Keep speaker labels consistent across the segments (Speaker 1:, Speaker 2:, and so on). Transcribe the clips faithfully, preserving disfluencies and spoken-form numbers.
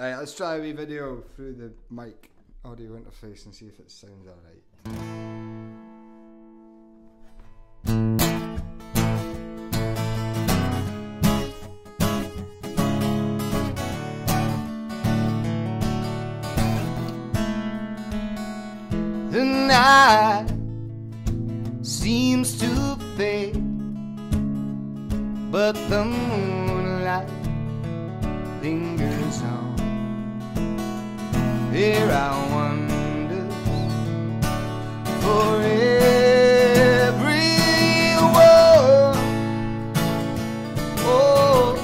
Speaker 1: Alright, let's try a wee video through the mic audio interface and see if it sounds alright. The night seems to fade, but the moonlight lingers on. There are wonders for everyone. Oh,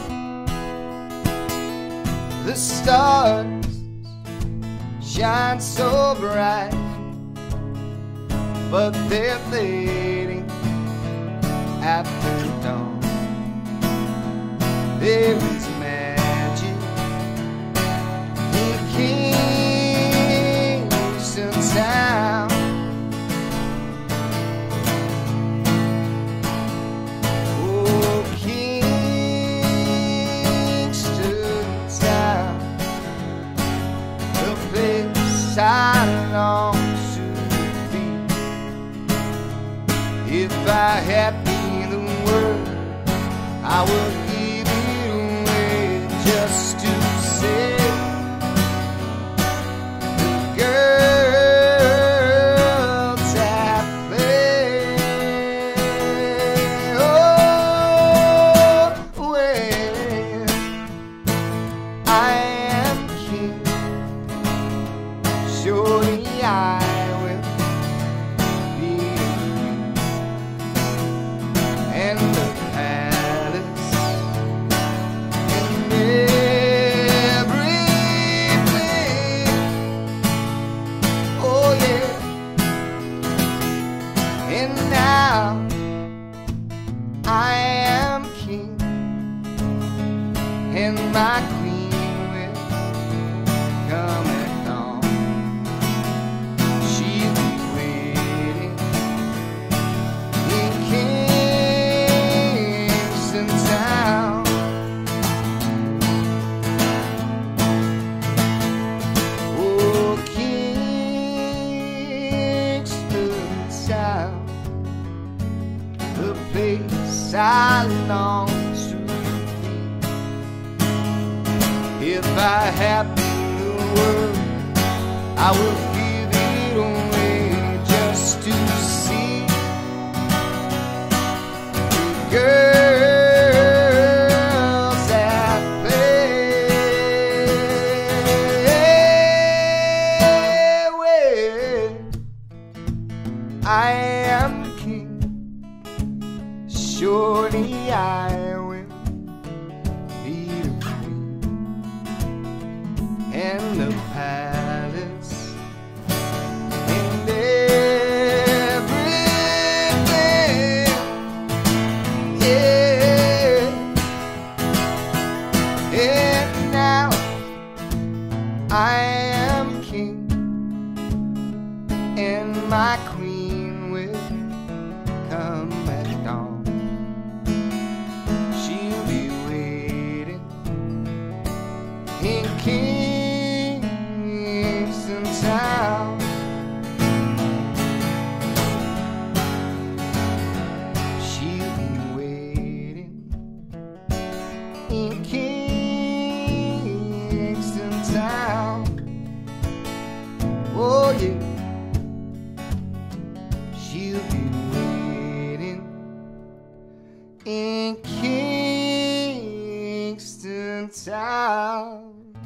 Speaker 1: the stars shine so bright, but they're fading after dawn. There is magic in Kingston Town. Oh, Kingston Town, the place I long. If I had been the world, I would give it away just to say the girls that play. Oh, well, I am king, surely I will be. And the palace and everything, oh yeah. And now I am king, and my queen will come at dawn. She'll be waiting in Kingston Town. Oh, Kingston Town, the place I long to be. If I had the world, I would give it away just to see girls that play. Well, I am king, surely I will be the queen, and the palace and everything, yeah. And now I am king, and my queen will come at dawn. She'll be waiting in Kingston Town. She'll be waiting in Kingston Town. Oh yeah, she'll be waiting in Kingston Town.